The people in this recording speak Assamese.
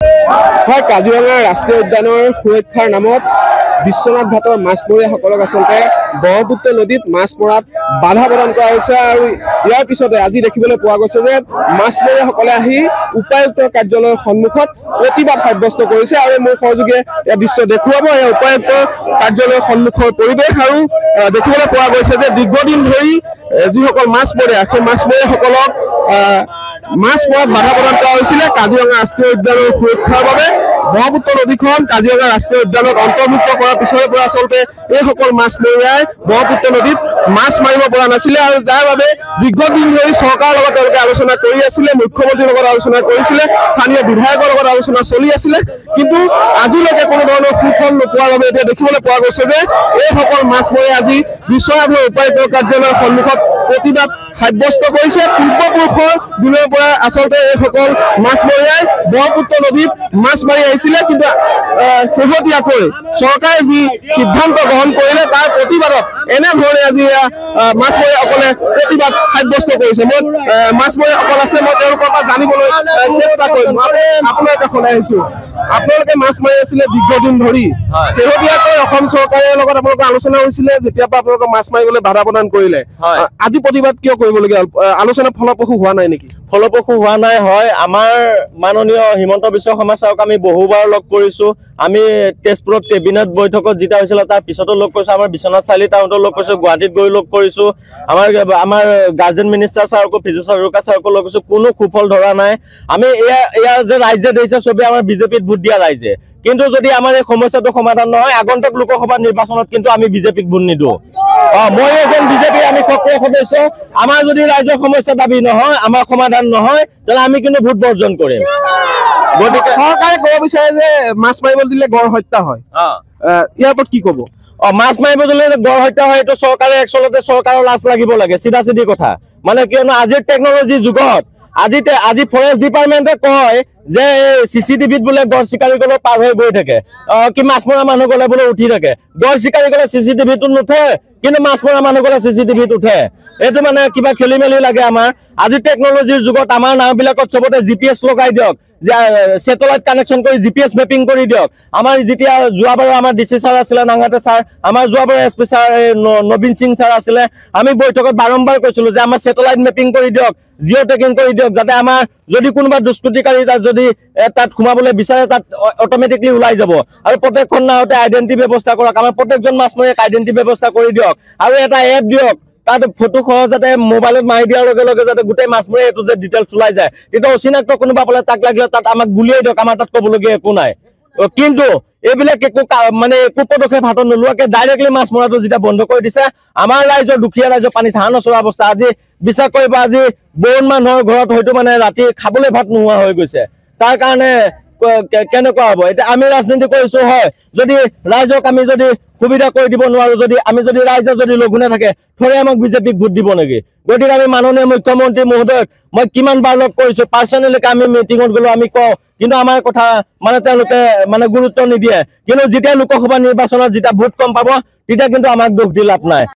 হয়, কাজিৰঙা ৰাষ্ট্ৰীয় উদ্যানৰ সুৰক্ষাৰ নামত বিশ্বনাথ ঘাটৰ মাছমৰীয়াসকলক আচলতে ব্ৰহ্মপুত্ৰ নদীত মাছ মৰাত বাধা প্ৰদান কৰা হৈছে। আৰু ইয়াৰ পিছতে আজি দেখিবলৈ পোৱা গৈছে যে মাছমৰীয়াসকলে আহি উপায়ুক্তৰ কাৰ্যালয়ৰ সন্মুখত প্ৰতিবাদ সাব্যস্ত কৰিছে। আৰু মোৰ সহযোগীয়ে এই দৃশ্য দেখুৱাব এই উপায়ুক্তৰ কাৰ্যালয়ৰ সন্মুখৰ পৰিৱেশ। আৰু দেখিবলৈ পোৱা গৈছে যে দীৰ্ঘদিন ধৰি যিসকল মাছমৰীয়া সেই মাছমৰীয়াসকলক মাছ মৰাত বাধা প্ৰদান কৰা হৈছিলে কাজিৰঙা ৰাষ্ট্ৰীয় উদ্যানৰ সুৰক্ষাৰ বাবে। ব্ৰহ্মপুত্ৰ নদীখন কাজিৰঙা ৰাষ্ট্ৰীয় উদ্যানত অন্তৰ্ভুক্ত কৰাৰ পিছৰে পৰা আচলতে এইসকল মাছমৰীয়াই ব্ৰহ্মপুত্ৰ নদীত মাছ মাৰিব পৰা নাছিলে। আৰু যাৰ বাবে দীৰ্ঘদিন ধৰি চৰকাৰৰ লগত তেওঁলোকে আলোচনা কৰি আছিলে, মুখ্যমন্ত্ৰীৰ লগত আলোচনা কৰিছিলে, স্থানীয় বিধায়কৰ লগত আলোচনা চলি আছিলে, কিন্তু আজিলৈকে কোনো ধৰণৰ সুফল নোপোৱাৰ বাবে এতিয়া দেখিবলৈ পোৱা গৈছে যে এইসকল মাছমৰীয়াই আজি বিশ্বনাথৰ উপায়ুক্তৰ কাৰ্যালয়ৰ সন্মুখত প্ৰতিবাদ সাব্যস্ত কৰিছে। পূৰ্বপুৰুষৰ দিনৰ পৰা আচলতে এইসকল মাছমৰীয়াই ব্ৰহ্মপুত্ৰ নদীত মাছ মাৰি আহিছিলে, কিন্তু শেহতীয়াকৈ চৰকাৰে যি সিদ্ধান্ত গ্ৰহণ কৰিলে তাৰ প্ৰতিবাদত এনেধৰণে আজি মাছমৰীয়াসকলে প্ৰতিবাদ সাব্যস্ত কৰিছে। মই মাছমৰীয়াসকল আছে, মই তেওঁলোকৰ পৰা জানিবলৈ চেষ্টা কৰিম। আপোনাৰ কাষলৈ আহিছো, আপোনালোকে মাছ মাৰি আছিলে দীৰ্ঘদিন ধৰি, শেহতীয়াকৈ অসম চৰকাৰৰ লগত আপোনালোকৰ আলোচনা হৈছিলে, যেতিয়াৰ পৰা আপোনালোকক মাছ মাৰিবলৈ বাধা প্ৰদান কৰিলে, আজি প্ৰতিবাদ কিয় কৰিবলগীয়া হ'ল? আলোচনা ফলপ্ৰসূ হোৱা নাই নেকি? ফলপ্ৰসূ হোৱা নাই। হয়, আমাৰ মাননীয় হিমন্ত বিশ্ব শৰ্মা ছাৰক আমি বহুবাৰ লগ কৰিছো। আমি তেজপুৰত কেবিনেট বৈঠকত যেতিয়া হৈছিলে তাৰ পিছতো লগ কৰিছো, আমাৰ বিশ্বনাথ চাৰিআলি টাউনতো লগ কৰিছো, গুৱাহাটীত গৈ লগ কৰিছো, আমাৰ গাৰ্জেন মিনিষ্টাৰ ছাৰকো, ফিজিক্স হাজৰিকা ছাৰকো লগ কৰিছো, কোনো সুফল ধৰা নাই। আমি এয়া যে ৰাইজে দিছে চবে আমাৰ বিজেপিত ভোট দিয়া ৰাইজে, কিন্তু যদি আমাৰ এই সমস্যাটো সমাধান নহয় আগন্তুক লোকসভা নিৰ্বাচনত কিন্তু আমি বিজেপিক ভোট নিদিওঁ। মই এজন বিজেপি, আমি সক্ৰিয় সদস্য। আমাৰ যদি ৰাইজৰ সমস্যা দাবী নহয়, আমাৰ সমাধান নহয়, তেতিয়াহ'লে আমি কিন্তু ভোট বৰ্জন কৰিম। গতিকে চৰকাৰে ক'ব বিচাৰে যে মাছ মাৰিব দিলে গড় হত্যা হয়, ইয়াৰ ওপৰত কি ক'ব? মাছ মাৰিব দিলে গড় হত্যা হয়, এইটো চৰকাৰে একচলতে চৰকাৰৰ লাজ লাগিব লাগে, চিধা চিধি কথা। মানে কিয়নো আজিৰ টেকনলজিৰ যুগত আজি ফৰেষ্ট ডিপাৰ্টমেণ্টে কয় যে চিচিটিভিত বোলে গড় চিকাৰী গলে পাৰ হৈ গৈ থাকে, কি মাছ মৰা মানুহ গলে বোলে উঠি থাকে। গড় চিকাৰী গলে চিচিটিভিটো নুঠে, কিন্তু মাছ মৰা মানুহ গলে চিচিটিভিত উঠে। এইটো মানে কিবা খেলি মেলি লাগে আমাৰ। আজি টেকনলজিৰ যুগত আমাৰ নাওবিলাকত চবতে GPS লগাই দিয়ক, সেটেলাইট কানেকশ্যন কৰি GPS মেপিং কৰি দিয়ক। আমাৰ যেতিয়া যোৱাবাৰ আমাৰ DC ছাৰ আছিলে, নাঙাতে ছাৰ, আমাৰ যোৱাবাৰ SP sir Nabin Singh sir আছিলে, আমি বৈঠকত বাৰম্বাৰ কৈছিলো যে আমাৰ সেটেলাইট মেপিং কৰি দিয়ক, জিঅ' টেকিং কৰি দিয়ক, যাতে আমাৰ যদি কোনোবা দুষ্কৃতিকাৰী যদি তাত সোমাবলৈ বিচাৰে তাত অট'মেটিকলি ওলাই যাব। আৰু প্ৰত্যেকখন নাওতে আইডেণ্টি ব্যৱস্থা কৰক, আমাৰ প্ৰত্যেকজন মাছমৰীয়াক আইডেণ্টি ব্যৱস্থা কৰি দিয়ক। আৰু এটা এপ দিয়ক, তাত ফটো সহ যাতে মোবাইলত মাৰি দিয়াৰ লগে লগে যাতে গোটেই মাছমৰীয়া এইটো যে ডিটেইলছ ওলাই যায়, তেতিয়া অচিনাক্ত কোনোবা পালে তাক লাগিলে তাত আমাক গুলিয়াই দিয়ক, আমাৰ তাত ক'বলগীয়া একো নাই। কিন্তু এইবিলাক একো পদক্ষেপ হাতত নোলোৱাকে ডাইৰেক্টলি মাছ মৰাটো যেতিয়া বন্ধ কৰি দিছে, আমাৰ ৰাইজৰ, দুখীয়া ৰাইজৰ পানীত হাঁহ নচৰা অৱস্থা। আজি বিশ্বাস কৰিবা, আজি বহুত মানুহৰ ঘৰত হয়তো মানে ৰাতি খাবলৈ ভাত নোহোৱা হৈ গৈছে। তাৰ কাৰণে কেনেকুৱা হ'ব? এতিয়া আমি ৰাজনীতি কৰিছো, হয়, যদি ৰাইজক আমি যদি সুবিধা কৰি দিব নোৱাৰো, আমি যদি ৰাইজে যদি লঘোণে থাকে, থৰে আমাক বিজেপিক ভোট দিব নেকি? গতিকে আমি মাননীয় মুখ্যমন্ত্ৰী মহোদয়ক মই কিমান বাৰ লগ কৰিছো, পাৰ্চনেলিকে আমি মিটিঙত গ'লো, আমি কওঁ, কিন্তু আমাৰ কথা মানে তেওঁলোকে মানে গুৰুত্ব নিদিয়ে। কিন্তু যেতিয়া লোকসভা নিৰ্বাচনত যেতিয়া ভোট কম পাব, তেতিয়া কিন্তু আমাক দোষ দি লাভ নাই।